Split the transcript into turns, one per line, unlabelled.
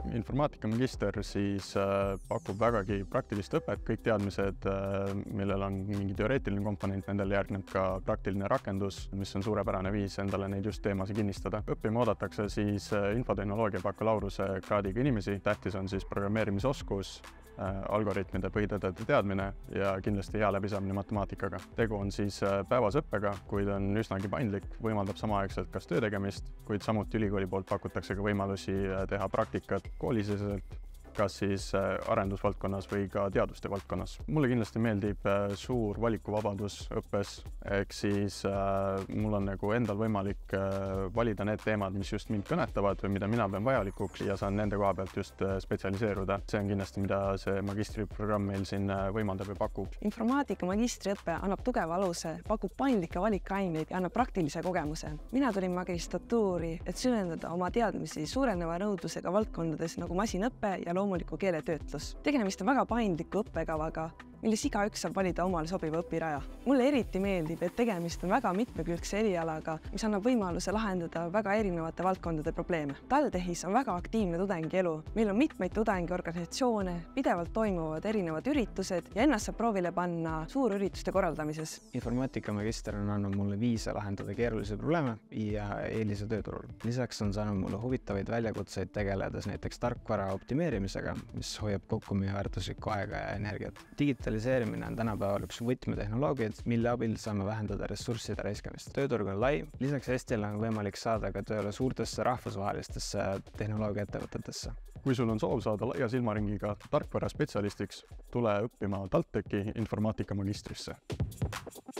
Informaatikamagister siis pakub vägagi praktilist õpet, kõik teadmised, millel on mingi teoreetiline komponent, nendel järgneb ka praktiline rakendus, mis on suurepärane viis endale neid just teemasid kinnistada. Õppima oodatakse siis infotehnoloogia bakalaureuse kraadiga inimesi. Tähtis on siis programmeerimisoskus, algoritmide põhitõdede teadmine ja kindlasti hea läbisaamine matemaatikaga. Tegu on siis päevasõppega, kuid on üsnagi paindlik, võimaldab samaaegselt kas töö tegemist, kuid samuti ülikooli poolt pakutakse ka võimalusi teha praktikat koolisiseselt, kas siis arendusvaldkonnas või ka teaduste valdkonnas. Mulle kindlasti meeldib suur valikuvabadus õppes, ehk siis mul on nagu endal võimalik valida need teemad, mis just mind kõnetavad või mida mina pean vajalikuks ja saan nende koha pealt just spetsialiseeruda. See on kindlasti, mida see magistriprogramm meil siin võimaldab ja pakub.
Informaatika magistriõpe annab tugeva aluse, pakub paindlikke valikaineid ja annab praktilise kogemuse. Mina tulin magistratuuri, et süvendada oma teadmisi suureneva nõudlusega valdkondades nagu masinõppe ja loomuliku keeletöötlus. Tegemist on väga paindliku õppekavaga, milles igaüks saab valida omale sobiva õpiraja. Mulle eriti meeldib, et tegemist on väga mitmekülgse erialaga, mis annab võimaluse lahendada väga erinevate valdkondade probleeme. TalTechis on väga aktiivne tudengielu. Meil on mitmeid tudengiorganisatsioone, pidevalt toimuvad erinevad üritused ja ennast saab proovile panna suurürituste korraldamises.
Informaatikamagister on andnud mulle viise lahendada keerulisi probleeme ja eelise tööturul. Lisaks on saanud mulle huvitavaid väljakutseid tegeledes näiteks tarkvara optimeerimisega, mis hoiab kokku meie väärtuslikku aega ja energiat. Digitaliseerimine on tänapäeval üks võtmetehnoloogiad, mille abil saame vähendada ressursside raiskamist. Tööturg on lai, lisaks Eestil on võimalik saada ka tööle suurtesse rahvusvahelistesse tehnoloogiaettevõtetesse.
Kui sul on soov saada laia silmaringiga tarkvara spetsialistiks, tule õppima TalTechi informaatikamagistrisse.